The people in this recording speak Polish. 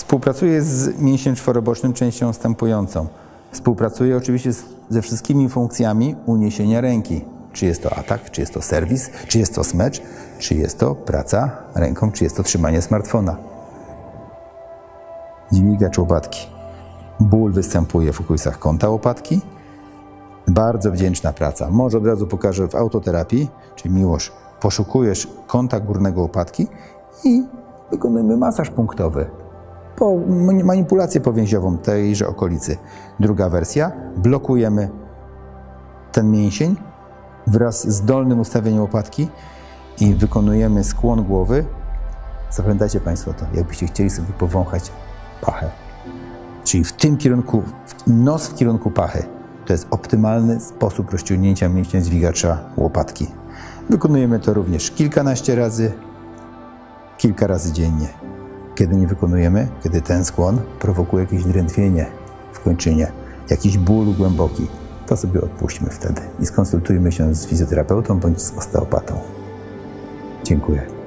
Współpracuje z mięśniem czworobocznym częścią stępującą. Współpracuje oczywiście ze wszystkimi funkcjami uniesienia ręki. Czy jest to atak, czy jest to serwis, czy jest to smecz, czy jest to praca ręką, czy jest to trzymanie smartfona. Dźwigacz łopatki. Ból występuje w okolicach kąta łopatki. Bardzo wdzięczna praca. Może od razu pokażę w autoterapii, czyli Miłosz, poszukujesz kąta górnego łopatki i wykonujemy masaż punktowy. Manipulację powięziową tejże okolicy. Druga wersja, blokujemy ten mięsień wraz z dolnym ustawieniem łopatki i wykonujemy skłon głowy. Zapamiętajcie Państwo to, jakbyście chcieli sobie powąchać pachę. Czyli w tym kierunku, nos w kierunku pachy. To jest optymalny sposób rozciągnięcia mięśnia dźwigacza łopatki. Wykonujemy to również kilkanaście razy, kilka razy dziennie. Kiedy nie wykonujemy, kiedy ten skłon prowokuje jakieś drętwienie w kończynie, jakiś ból głęboki, to sobie odpuśćmy wtedy i skonsultujmy się z fizjoterapeutą bądź z osteopatą. Dziękuję.